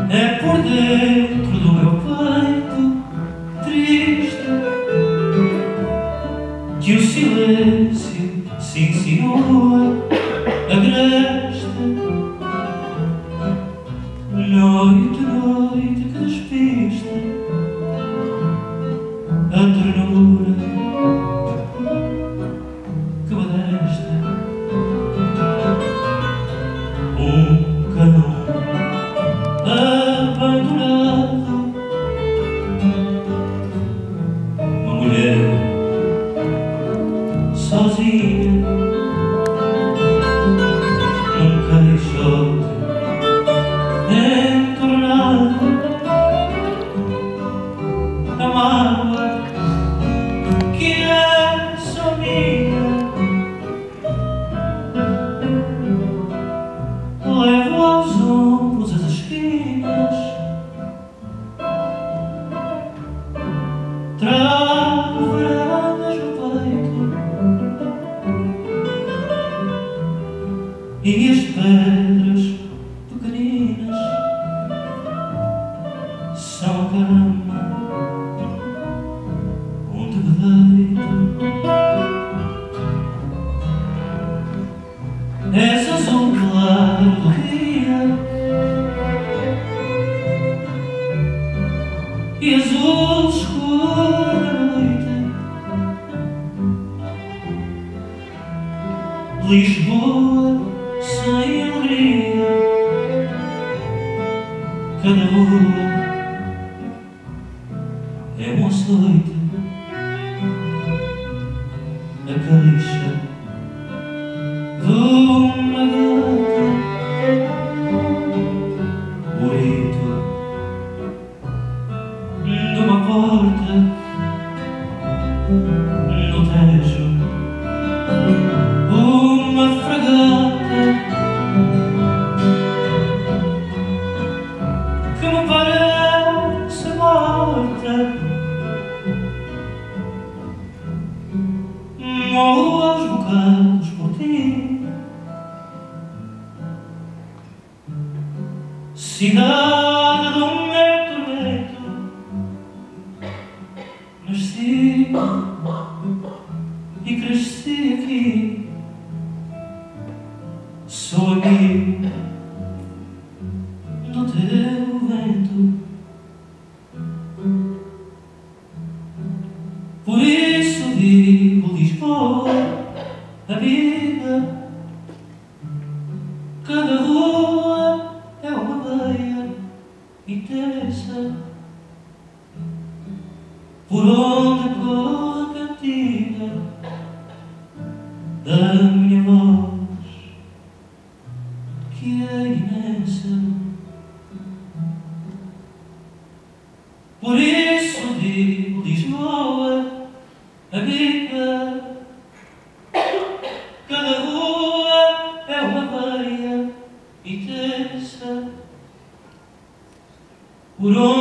É por dentro do meu peito triste que o silêncio se insinua, agreste. Noite, noite que despista a ternura que me deste. Um canão abandonado, uma mulher sozinha num caixote entornado. A mágoa que é só minha levo aos ombros as esquinas, trago varandas no peito e as pedras pequeninas são a cama onde me deito. És azul claro do dia e azul escuro da noite. Lisboa sem alegria, cada rua é um açoite. A queixa de uma gata, o grito de uma porta no Tejo, uma fragata que me parece morta. Morro aos bocados por ti, cidade do meu tormento. Nasci e cresci aqui, sou amigo do teu vento. Por isso digo Lisboa, amiga, cada rua é uma beia e terça, por onde corre a cantiga da minha voz, que é imensa. Por isso digo Lisboa, amiga, cada rua é uma beia e terça, por onde